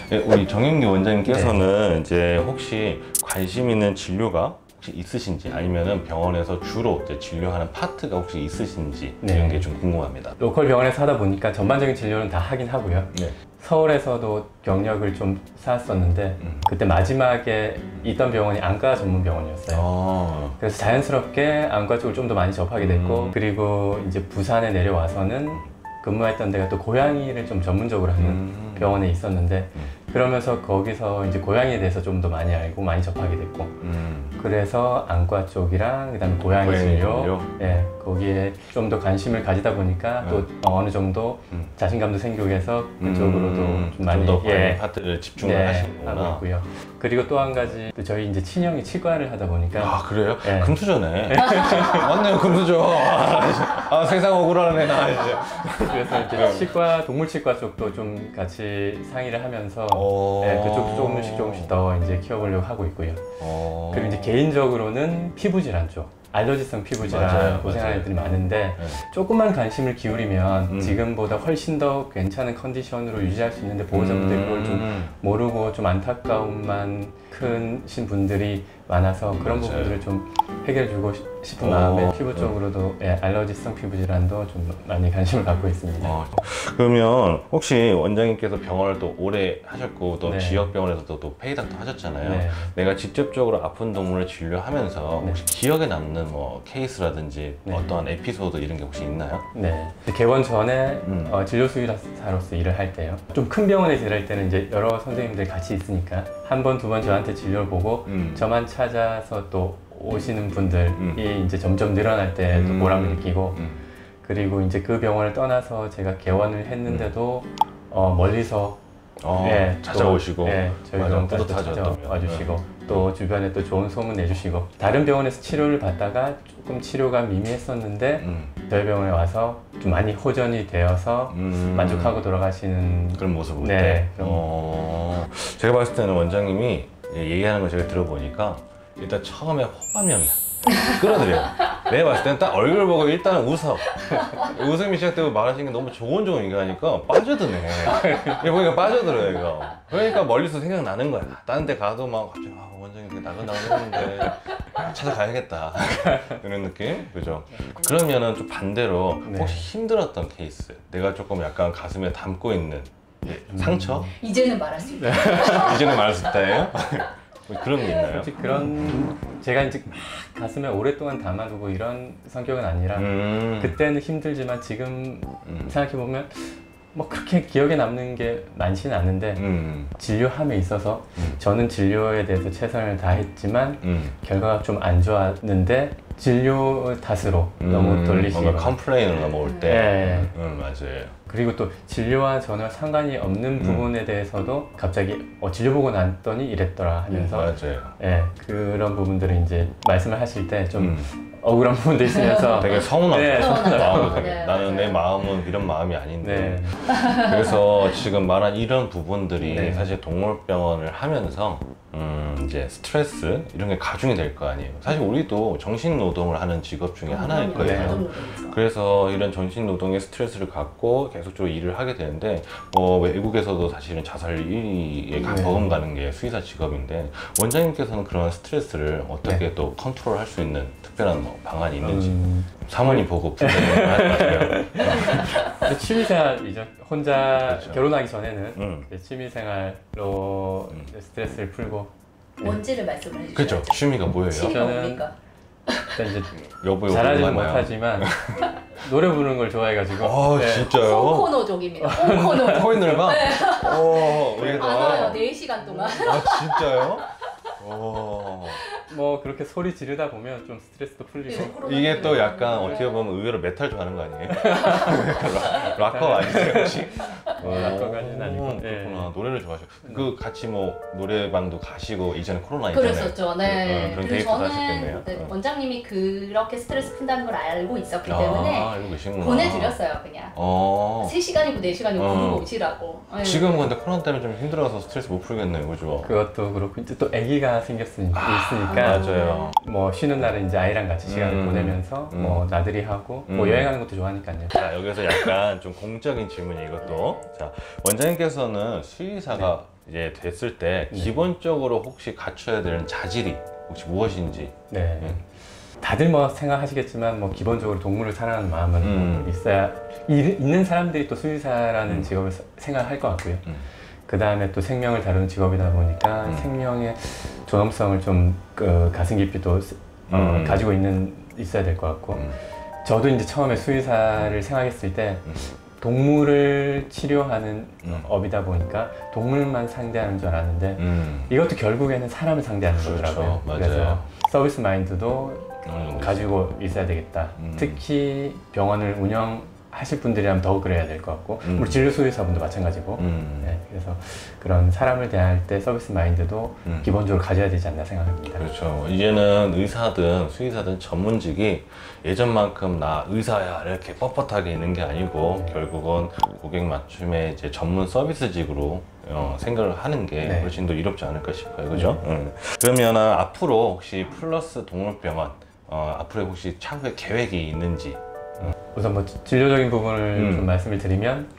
우리 정윤기 원장님께서는 이제 혹시 관심 있는 진료가 혹시 있으신지 아니면은 병원에서 주로 이제 진료하는 파트가 혹시 있으신지 이런 게 좀 궁금합니다. 로컬 병원에서 하다 보니까 전반적인 진료는 다 하긴 하고요. 서울에서도 경력을 좀 쌓았었는데 그때 마지막에 있던 병원이 안과 전문 병원이었어요. 그래서 자연스럽게 안과 쪽을 좀 더 많이 접하게 됐고 그리고 이제 부산에 내려와서는 근무했던 데가 또 고양이를 좀 전문적으로 하는 병원에 있었는데 그러면서 거기서 이제 고양이에 대해서 좀 더 많이 알고 많이 접하게 됐고 그래서 안과 쪽이랑 그다음에 고양이 진료 거기에 좀 더 관심을 가지다 보니까 또 어느 정도 자신감도 생기고 해서 그쪽으로도 좀 많이 더 파트를 집중을 하시는구나. 하고 있고요. 그리고 또 한 가지 또 저희 이제 친형이 치과를 하다 보니까 아 그래요? 금수저네. 맞네요, 금수저. 세상 억울하네 나 이제. 그래서 이제 치과 동물치과 쪽도 좀 같이 상의를 하면서 그쪽도 조금씩 더 이제 키워보려고 하고 있고요. 그리고 이제 개인적으로는 피부 질환 쪽. 알러지성 피부 질환 고생하는 애들이 많은데 조금만 관심을 기울이면 지금보다 훨씬 더 괜찮은 컨디션으로 유지할 수 있는데 보호자분들이 그걸 좀 모르고 좀 안타까움만 크신 분들이 많아서 그런 부분들을 좀 해결해 주고 싶은 마음에 피부 쪽으로도 알러지성 피부 질환도 좀 많이 관심을 갖고 있습니다. 그러면 혹시 원장님께서 병원을 또 오래 하셨고 또 지역 병원에서도 또 페이닥도 하셨잖아요. 내가 직접적으로 아픈 동물을 진료하면서 혹시 기억에 남는 뭐 케이스라든지 어떠한 에피소드 이런 게 혹시 있나요? 개원 전에 진료 수의사로서 일을 할 때요. 좀 큰 병원에서 일할 때는 이제 여러 선생님들이 같이 있으니까 한 번, 두 번 저한테 진료를 보고 저만 찾아서 또 오시는 분들이 이제 점점 늘어날 때 또 보람을 느끼고 그리고 이제 그 병원을 떠나서 제가 개원을 했는데도 멀리서 찾아오시고 저희 병원까지 찾아와 주시고 또 주변에 또 좋은 소문 내주시고 다른 병원에서 치료를 받다가 조금 치료가 미미했었는데 저희 병원에 와서 좀 많이 호전이 되어서 만족하고 돌아가시는 그런 모습을 볼 때 제가 봤을 때는 원장님이 얘기하는 걸 제가 들어보니까 일단 처음에 호감형이야. 끌어들여요. 내가 봤을 때는 딱 얼굴 보고 일단 웃어. 웃음이 시작되고 말하시는 게 너무 좋은 얘기하니까 빠져드네. 얘 보니까 빠져들어요, 이거. 그러니까 멀리서 생각나는 거야. 다른 데 가도 막 갑자기 원장님 되게 나긋나긋했는데 찾아가야겠다. 이런 느낌? 그죠? 그러면은 좀 반대로 혹시 힘들었던 케이스, 내가 조금 약간 가슴에 담고 있는 상처? 이제는 말할 수 있다. 이제는 말할 수 있다예요? 그런 게 있나요? 솔직히 그런 제가 이제 막 가슴에 오랫동안 담아두고 이런 성격은 아니라 그때는 힘들지만 지금 생각해보면 뭐 그렇게 기억에 남는 게 많지는 않은데 진료함에 있어서 저는 진료에 대해서 최선을 다했지만 결과가 좀 안 좋았는데 진료 탓으로 너무 돌리시고 뭔가 컴플레인을 넘어올 때 맞아요. 그리고 또 진료와 전혀 상관이 없는 부분에 대해서도 갑자기 진료 보고 났더니 이랬더라 하면서 맞아요. 그런 부분들을 이제 말씀을 하실 때 좀 억울한 부분도 있으면서 되게 서운하죠. 마음도 되게. 네, 나는 내 마음은 이런 마음이 아닌데. 그래서 지금 말한 이런 부분들이 사실 동물병원을 하면서 이제 스트레스 이런 게 가중이 될 거 아니에요. 사실 우리도 정신노동을 하는 직업 중에 하나일 거예요. 그래서 이런 정신노동에 스트레스를 갖고 계속적으로 일을 하게 되는데 외국에서도 사실은 자살 1위에 버금가는 게 수의사 직업인데 원장님께서는 그런 스트레스를 어떻게 또 컨트롤 할 수 있는 특별한 방안이 있는지 사모님 보고 부탁드리는 하세요. 취미생활이죠. 혼자 결혼하기 전에는 취미생활로 스트레스를 풀고 뭔지를 말씀을 해주세요. 그렇죠. 취미가 뭐예요? 취미가 뭡니까? 일단 이제 여보 잘하지는 못하지만 노래 부르는 걸 좋아해가지고 진짜요? 콩코노족입니다. 콩코노족. 코인을 막? 많아요. 4시간 동안. 진짜요? 뭐 그렇게 소리 지르다 보면 좀 스트레스도 풀리고 이게 또 약간 어떻게 보면 의외로 메탈 좋아하는 거 아니에요? 락커 아니세요 혹시? 락커까지는 아니고 그렇구나. 노래를 좋아하셔. 그 같이 뭐 노래방도 가시고 이전에 코로나 있잖아요. 그랬었죠. 그런 데이트도 하셨겠네요. 원장님이 그렇게 스트레스 푼다는 걸 알고 있었기 때문에 알고 계시구나. 보내드렸어요 그냥. 3시간이고 4시간이고 부르고 오시라고. 지금은 근데 코로나 때문에 좀 힘들어서 스트레스 못 풀겠네요, 그죠? 그것도 그렇고 이제 또 아기가 있으니까 맞아요. 뭐 쉬는 날은 이제 아이랑 같이 시간을 보내면서 뭐 나들이 하고 뭐 여행하는 것도 좋아하니까요. 자, 여기서 약간 좀 공적인 질문이 이것도. 자, 원장님께서는 수의사가 이제 됐을 때 기본적으로 혹시 갖춰야 되는 자질이 혹시 무엇인지. 네. 다들 뭐 생각하시겠지만 뭐 기본적으로 동물을 사랑하는 마음은 있어야 있는 사람들이 또 수의사라는 직업을 생각할 것 같고요. 그 다음에 또 생명을 다루는 직업이다 보니까 생명의 존엄성을 좀 가슴 깊이 또 가지고 있어야 될 것 같고 저도 이제 처음에 수의사를 생각했을 때 동물을 치료하는 업이다 보니까 동물만 상대하는 줄 알았는데 이것도 결국에는 사람을 상대하는 거더라고요. 맞아요. 그래서 서비스 마인드도 가지고 있어야 되겠다. 특히 병원을 운영하실 분들이라면 더 그래야 될 것 같고 우리 진료 수의사분도 마찬가지고 네, 그래서 그런 사람을 대할 때 서비스 마인드도 기본적으로 가져야 되지 않나 생각합니다. 그렇죠. 이제는 의사든 수의사든 전문직이 예전만큼 나 의사야 이렇게 뻣뻣하게 있는 게 아니고 결국은 고객 맞춤의 이제 전문 서비스직으로 생각을 하는 게 훨씬 더 이롭지 않을까 싶어요. 그죠? 그러면 앞으로 혹시 플러스 동물병원 앞으로 혹시 차후에 계획이 있는지? 우선 뭐 진료적인 부분을 좀 말씀을 드리면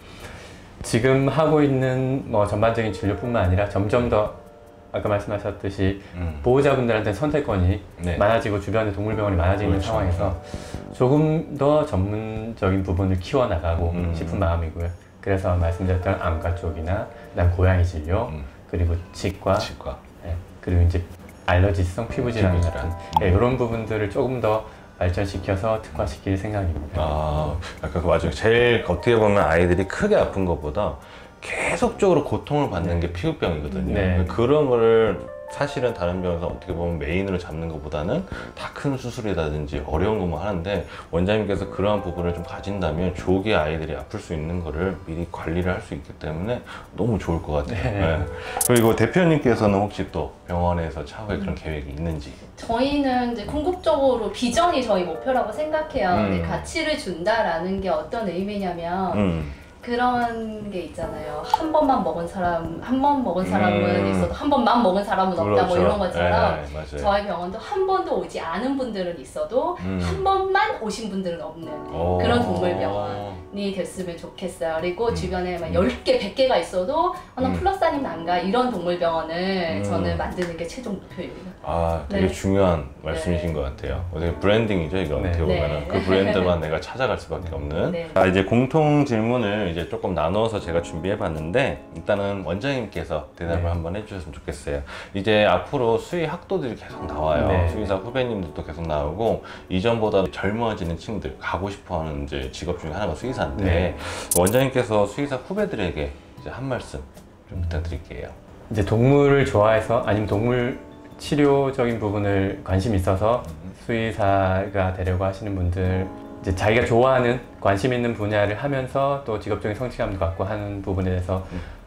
지금 하고 있는 뭐 전반적인 진료뿐만 아니라 점점 더 아까 말씀하셨듯이 보호자분들한테 선택권이 많아지고 주변에 동물병원이 많아지는 상황에서 조금 더 전문적인 부분을 키워나가고 싶은 마음이고요. 그래서 말씀드렸던 안과 쪽이나 그다음 고양이 진료 그리고 치과. 네, 그리고 이제 알러지성 피부질환 같은 이런 부분들을 조금 더 발전시켜서 특화시킬 생각입니다. 약간 맞아요. 제일 어떻게 보면 아이들이 크게 아픈 것보다 계속적으로 고통을 받는 게 피부병이거든요. 그런 거를 사실은 다른 병에서 어떻게 보면 메인으로 잡는 것보다는 다 큰 수술이라든지 어려운 것만 하는데 원장님께서 그러한 부분을 좀 가진다면 조기에 아이들이 아플 수 있는 거를 미리 관리를 할 수 있기 때문에 너무 좋을 것 같아요. 그리고 대표님께서는 혹시 또 병원에서 차후에 그런 계획이 있는지? 저희는 이제 궁극적으로 비전이 저희 목표라고 생각해요. 근데 가치를 준다라는 게 어떤 의미냐면 그런 게 있잖아요. 한 번만 먹은 사람, 한 번 먹은 사람은 있어도 한 번만 먹은 사람은 없다. 그렇죠. 뭐 이런 것처럼 저희 병원도 한 번도 오지 않은 분들은 있어도 한 번만 오신 분들은 없는 그런 동물병원이 됐으면 좋겠어요. 그리고 주변에 막 10개, 100개가 있어도 난 플러스 아니면 안 가. 이런 동물병원을 저는 만드는 게 최종 목표입니다. 되게 중요한 말씀이신 것 같아요. 되게 브랜딩이죠, 이거. 어떻게 보면은 그 브랜드만 내가 찾아갈 수밖에 없는. 이제 공통 질문을 이제 조금 나눠서 제가 준비해 봤는데 일단은 원장님께서 대답을 한번 해주셨으면 좋겠어요. 이제 앞으로 수의 학도들이 계속 나와요. 수의사 후배님들도 계속 나오고 이전보다 젊어지는 층들 가고 싶어하는 이제 직업 중에 하나가 수의사인데 원장님께서 수의사 후배들에게 이제 한 말씀 좀 부탁드릴게요. 이제 동물을 좋아해서 아니면 동물 치료적인 부분을 관심 있어서 수의사가 되려고 하시는 분들 이제 자기가 좋아하는 관심 있는 분야를 하면서 또 직업적인 성취감도 갖고 하는 부분에 대해서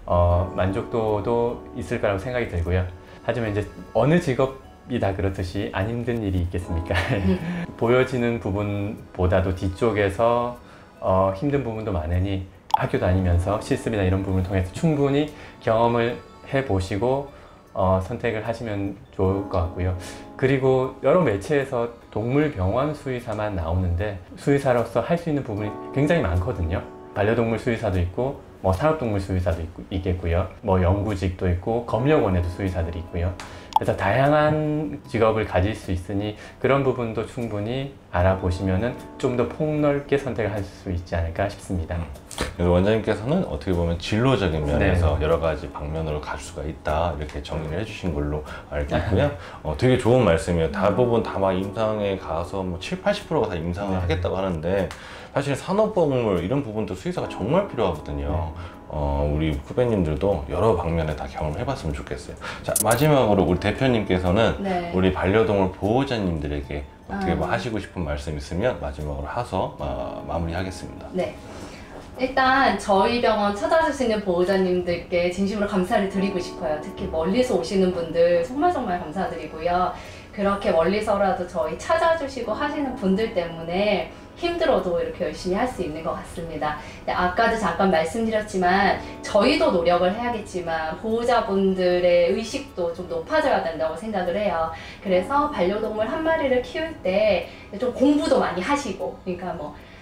만족도도 있을 거라고 생각이 들고요. 하지만 이제 어느 직업이 다 그렇듯이 안 힘든 일이 있겠습니까? 보여지는 부분보다도 뒤쪽에서 힘든 부분도 많으니 학교 다니면서 실습이나 이런 부분을 통해서 충분히 경험을 해보시고 선택을 하시면 좋을 것 같고요. 그리고 여러 매체에서 동물병원 수의사만 나오는데 수의사로서 할 수 있는 부분이 굉장히 많거든요. 반려동물 수의사도 있고 뭐 산업동물 수의사도 있겠고요. 뭐 연구직도 있고 검역원에도 수의사들이 있고요. 그래서 다양한 직업을 가질 수 있으니 그런 부분도 충분히 알아보시면은 좀 더 폭넓게 선택을 할 수 있지 않을까 싶습니다. 그래서 원장님께서는 어떻게 보면 진로적인 면에서 여러 가지 방면으로 갈 수가 있다 이렇게 정리를 해주신 걸로 알고 있고요. 되게 좋은 말씀이에요. 대부분 다 막 임상에 가서 뭐 7, 80%가 다 임상을 하겠다고 하는데 사실 산업동물 이런 부분도 수의사가 정말 필요하거든요. 우리 후배님들도 여러 방면에 다 경험해봤으면 좋겠어요. 자, 마지막으로 우리 대표님께서는 우리 반려동물 보호자님들에게 어떻게 뭐 하시고 싶은 말씀 있으면 마지막으로 하서 마무리하겠습니다. 네. 일단 저희 병원 찾아주시는 보호자님들께 진심으로 감사를 드리고 싶어요. 특히 멀리서 오시는 분들 정말 감사드리고요. 그렇게 멀리서라도 저희 찾아주시고 하시는 분들 때문에 힘들어도 이렇게 열심히 할 수 있는 것 같습니다. 아까도 잠깐 말씀드렸지만 저희도 노력을 해야겠지만 보호자분들의 의식도 좀 높아져야 된다고 생각을 해요. 그래서 반려동물 한 마리를 키울 때 좀 공부도 많이 하시고, 그러니까 뭐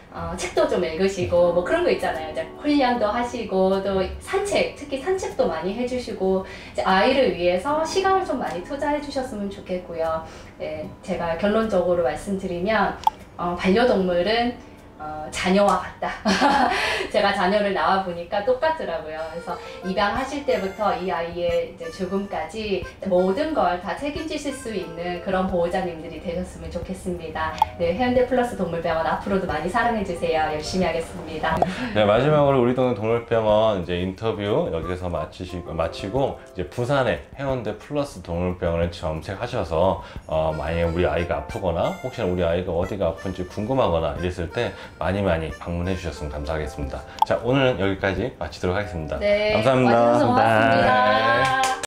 책도 좀 읽으시고 뭐 그런 거 있잖아요. 이제 훈련도 하시고 또 산책, 특히 산책도 많이 해주시고 이제 아이를 위해서 시간을 좀 많이 투자해 주셨으면 좋겠고요. 네, 제가 결론적으로 말씀드리면 반려동물은 자녀와 같다. 제가 자녀를 낳아 보니까 똑같더라고요. 그래서 입양하실 때부터 이 아이의 이제 죽음까지 모든 걸 다 책임지실 수 있는 그런 보호자님들이 되셨으면 좋겠습니다. 네, 해운대 플러스 동물병원 앞으로도 많이 사랑해 주세요. 열심히 하겠습니다. 네, 마지막으로 우리 동네 동물병원 이제 인터뷰 여기서 마치고 이제 부산에 해운대 플러스 동물병원을 검색하셔서 만약에 우리 아이가 아프거나 혹시나 우리 아이가 어디가 아픈지 궁금하거나 이랬을 때 많이 방문해 주셨으면 감사하겠습니다. 자, 오늘은 여기까지 마치도록 하겠습니다. 네, 감사합니다. 와주셔서 고맙습니다. 네.